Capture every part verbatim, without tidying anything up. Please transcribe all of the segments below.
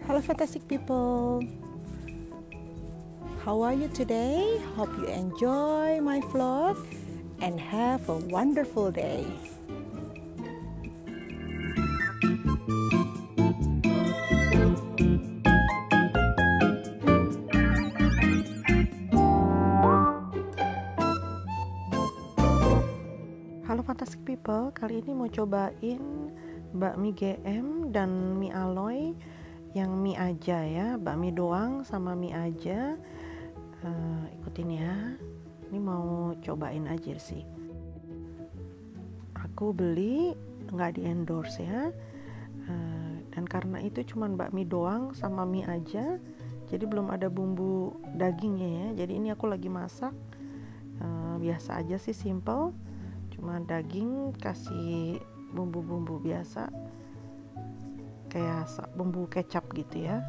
Hello fantastic people, how are you today? Hope you enjoy my vlog and have a wonderful day. Halo fantastic people, kali ini mau cobain bakmi G M dan mie aloy yang mie aja ya, bakmi doang sama mie aja. Uh, ikutin ya, ini mau cobain aja sih. Aku beli nggak di endorse ya, uh, dan karena itu cuman bakmi doang sama mie aja, jadi belum ada bumbu dagingnya ya. Jadi ini aku lagi masak uh, biasa aja sih, simple. Cuma daging kasih bumbu-bumbu biasa kayak bumbu kecap gitu ya.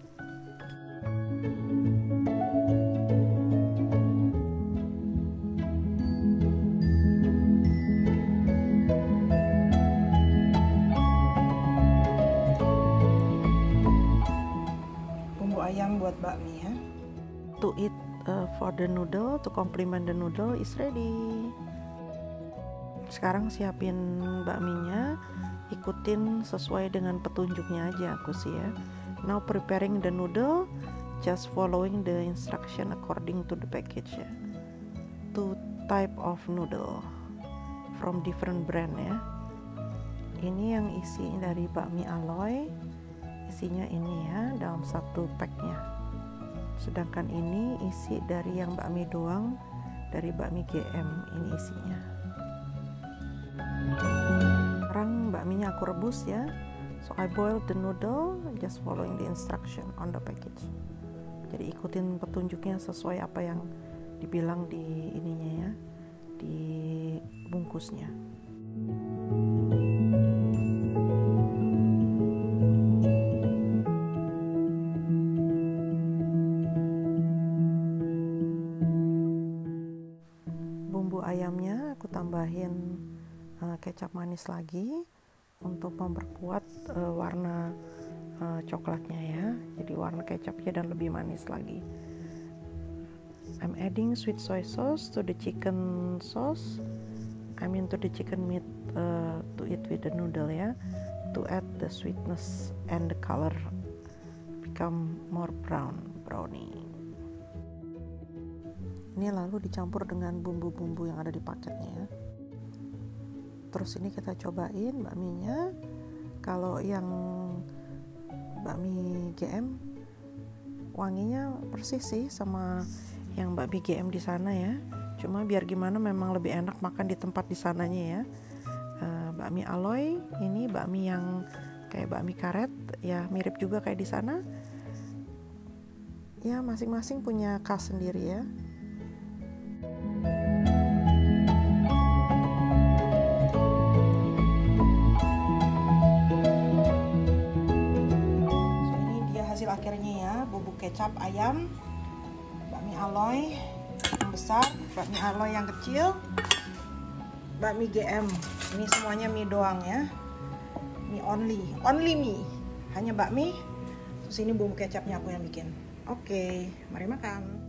Bumbu ayam buat bakmi ya. To eat uh, for the noodle, to complement the noodle is ready. Sekarang siapin bakminya, ikutin sesuai dengan petunjuknya aja aku sih ya. Now preparing the noodle, just following the instruction according to the package ya. Two type of noodle from different brand ya. Ini yang isi dari bakmi aloy, isinya ini ya dalam satu packnya. Sedangkan ini isi dari yang bakmi doang, dari bakmi G M ini isinya. Sekarang bakminya aku rebus ya, so I boil the noodle just following the instruction on the package. Jadi ikutin petunjuknya sesuai apa yang dibilang di ininya ya, di bungkusnya. Bumbu ayamnya aku tambahin uh, kecap manis lagi untuk memperkuat uh, warna uh, coklatnya ya, jadi warna kecapnya dan lebih manis lagi. I'm adding sweet soy sauce to the chicken sauce, I mean to the chicken meat uh, to eat with the noodle ya, to add the sweetness and the color become more brown brownie. Ini lalu dicampur dengan bumbu-bumbu yang ada di paketnya ya. Terus ini kita cobain bakminya. Kalau yang bakmi G M wanginya persis sih sama yang bakmi G M di sana ya. Cuma biar gimana memang lebih enak makan di tempat di sananya ya. Uh, bakmi aloy ini bakmi yang kayak bakmi karet ya, mirip juga kayak di sana. Ya masing-masing punya khas sendiri ya. Akhirnya ya, bubuk kecap ayam, bakmi aloy yang besar, bakmi aloy yang kecil, bakmi G M. Ini semuanya mie doang ya, mie only, only mie, hanya bakmi. Terus ini bumbu kecapnya aku yang bikin. Oke, mari makan.